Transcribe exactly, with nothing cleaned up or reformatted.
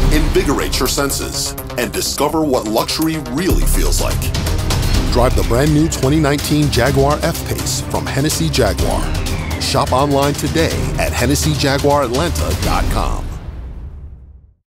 Invigorate your senses and discover what luxury really feels like. Drive the brand new twenty nineteen Jaguar F-Pace from Hennessy Jaguar. Shop online today at Hennessy Jaguar Atlanta dot com.